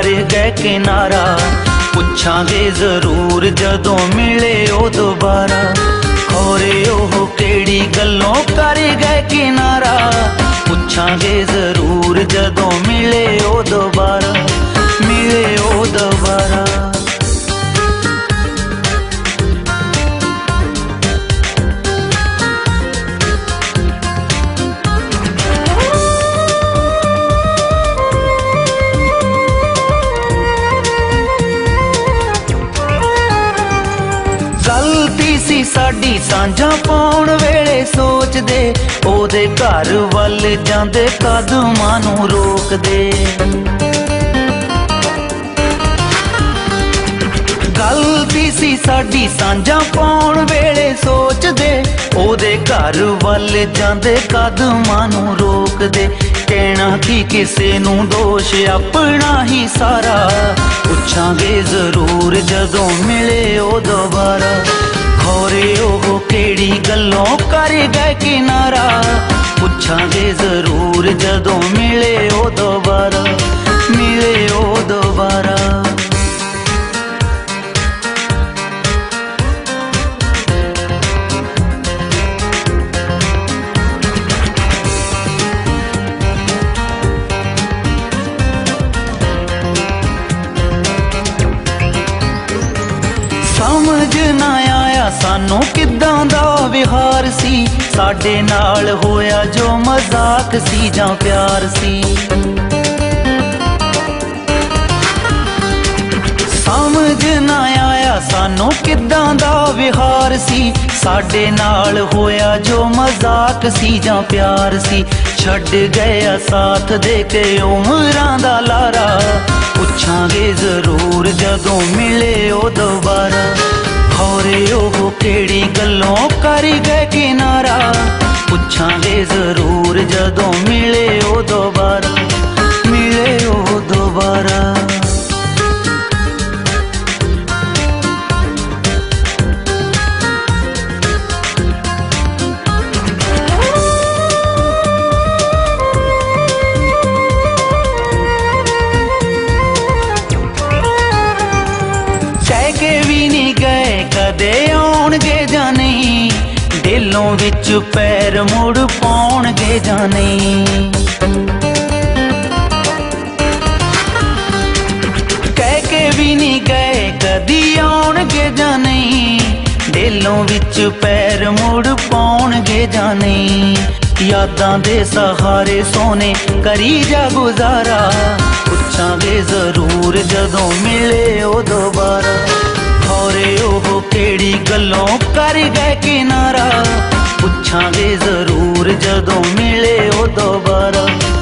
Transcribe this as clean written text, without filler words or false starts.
गए किनारा, पुछांगे जरूर जदों मिले ओ दोबारा। खोरे ओह केड़ी गल्लों कर गए किनारा, पुछांगे जरूर जदों मिले ओ दोबारा, मिले ओ दोबारा। गलती सी साडी सांझा पाउण वेले सोचदे, ओदे घर वल जांदे कदमां नूं रोकदे। गलती सी साडी सांझा पाउण वेले सोचदे, ओदे घर वल जांदे कदमां नूं रोकदे। कहना कि किसे नूं दोष अपना ही सारा, पुछांगे जरूर जदों मिले ओ दोबारा। खोरे ओह केड़ी गल्लों कर गए किनारा, पुछांगे जरूर जदों मिले ओ दोबारा, मिले ओ दोबारा। समझ ना आया सानू किदां दा विहार सी, साडे नाल होया जो मजाक सी जां प्यार सी। समझ ना आया सानू किदां दा विहार सी, साडे नाल होया जो मजाक सी जां प्यार सी। छड्ड गया साथ दे के उमरां दा लारा, पुछांगे जरूर जदों मिले ओ दोबारा। खोरे ओह केड़ी गल्लों कर गए किनारा, पुछांगे जरूर जदों मिले ओ दोबारा, मिले ओ दोबारा। के भी नहीं गए कदे आउणगे जां नहीं, दिलों विच पैर मुड़ पाउणगे जां नहीं। कह के भी नहीं गए कदी आउणगे जां नहीं, दिलों विच पैर मुड़ पाउणगे जां नहीं। यादां दे सहारे सोने करी जा गुजारा, पुछांगे जरूर जदों मिले ओ दोबारा। खोरे ओह केड़ी गल्लों कर गए किनारा, पुछांगे जरूर जदों मिले ओ दोबारा।